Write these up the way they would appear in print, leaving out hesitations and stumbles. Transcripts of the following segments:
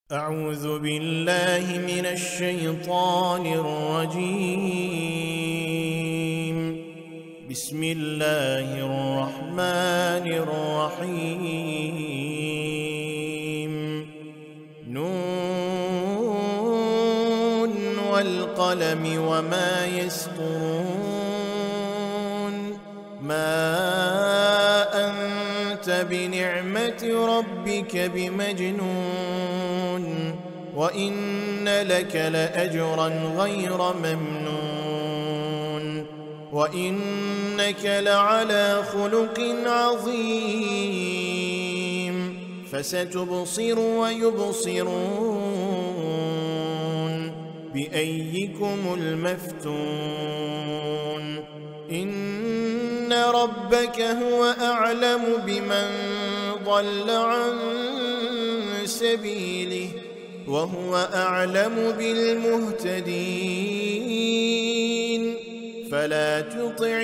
أعوذ بالله من الشيطان الرجيم. بسم الله الرحمن الرحيم. نون والقلم وما يسطرون. ما أنت بنعمة ربك بمجنون، وإن لك لأجرا غير ممنون، وإنك لعلى خلق عظيم. فستبصر ويبصرون بأيكم المفتون. إن ربك هو أعلم بمن ضل عن سبيله وهو أعلم بالمهتدين. فلا تطع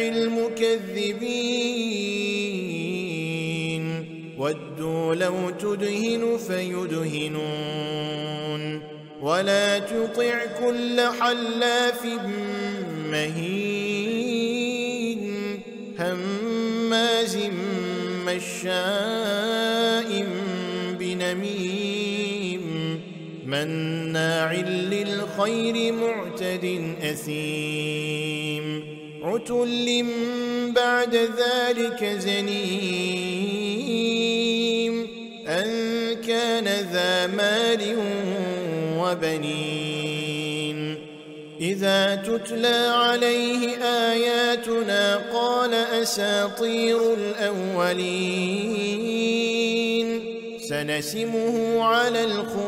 المكذبين، ودوا لو تدهن فيدهنون. ولا تطع كل حلاف مهين هماز مشاء بنميم مناع للخير معتد أثيم. عتل بعد ذلك زنيم أن كان ذا مال وبنين. إذا تتلى عليه آياتنا قال أساطير الأولين. سنسمه على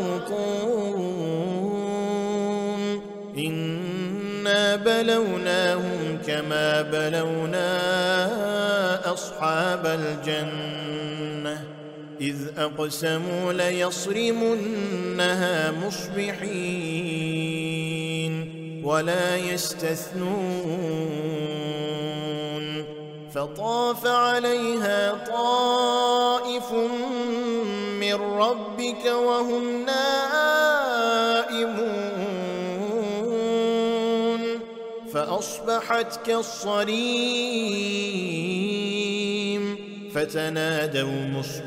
الخرطوم. إنا بلوناهم كما بلونا أصحاب الجنة إذ أقسموا ليصرمنها مصبحين ولا يستثنون. فطاف عليها طائف من ربك وهم نائمون فأصبحت كالصريم. فتنادوا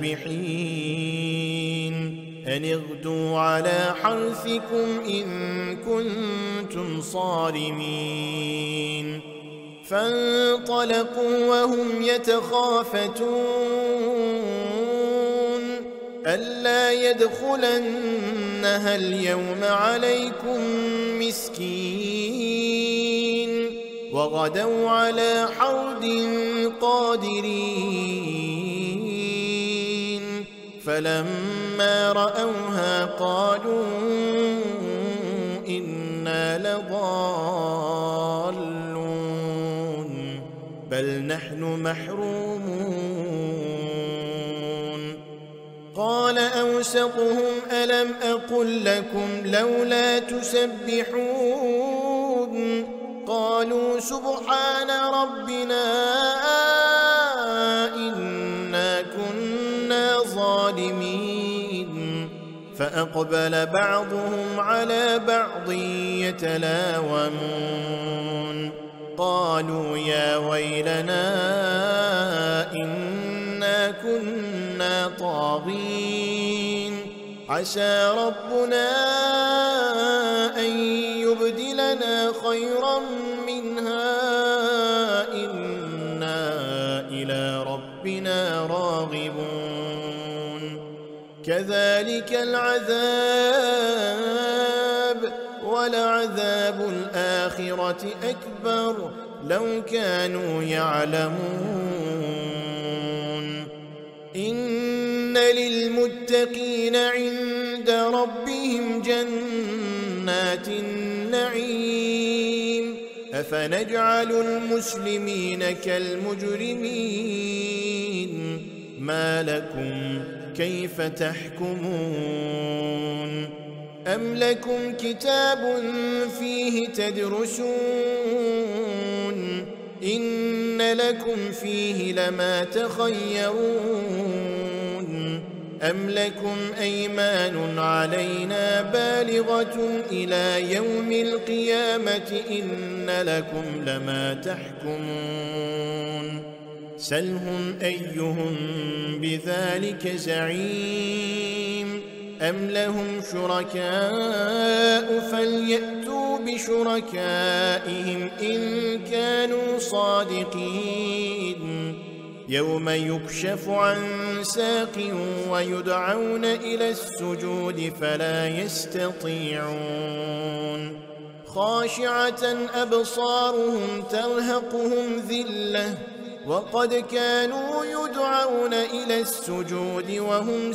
مصبحين أن اغدوا على حرثكم إن كنتم صارمين. فانطلقوا وهم يتخافتون ألا يدخلنها اليوم عليكم مسكين. وغدوا على حرد قادرين. فلما رأوها قالوا إنا لضالون بل نحن محرومون. قال أوسطهم ألم أقل لكم لولا تسبحون. قالوا سبحان ربنا إنا كنا ظالمين. فأقبل بعضهم على بعض يتلاومون. قالوا يا ويلنا إنا كنا طاغين. عسى ربنا أن يبدلنا خيرا منها إنا إلى ربنا راغبون. كذلك العذاب ولعذاب الآخرة أكبر لو كانوا يعلمون. إن للمتقين عند ربهم جنات النعيم. أفنجعل المسلمين كالمجرمين. ما لكم كيف تحكمون؟ أم لكم كتاب فيه تدرسون إن لكم فيه لما تخيرون. أم لكم أيمان علينا بالغة إلى يوم القيامة إن لكم لما تحكمون سلهم أيهم بذلك زعيم أم لهم شركاء فليأتوا بشركائهم إن كانوا صادقين يوم يكشف عن ساق ويدعون إلى السجود فلا يستطيعون خاشعة أبصارهم ترهقهم ذلة وقد كانوا يدعون إلى السجود وهم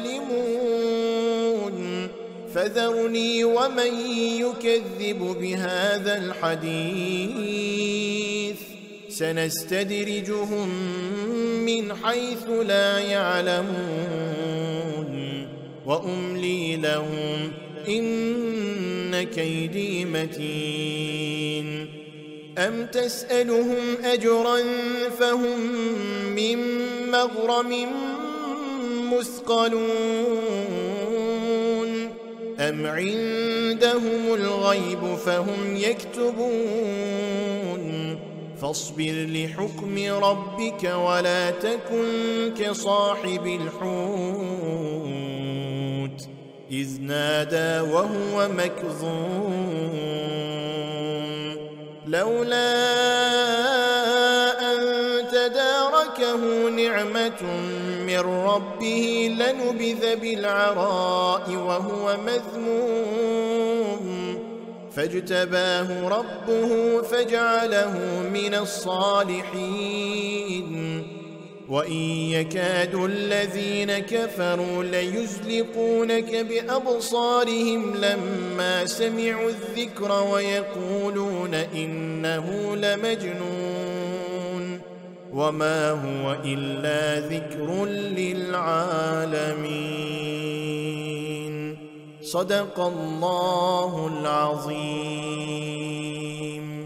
سالمون فذرني ومن يكذب بهذا الحديث سنستدرجهم من حيث لا يعلمون وأملي لهم إن كيدي متين أم تسألهم أجرا فهم من مغرم مثقلون أم عندهم الغيب فهم يكتبون فاصبر لحكم ربك ولا تكن كصاحب الحوت إذ نادى وهو مكظوم لولا أن تداركه نعمة من ربه لنبذ بالعراء وهو مذموم فاجتباه ربه فجعله من الصالحين وإن يكاد الذين كفروا ليزلقونك بأبصارهم لما سمعوا الذكر ويقولون إنه لمجنون وما هو إلا ذكر للعالمين صدق الله العظيم.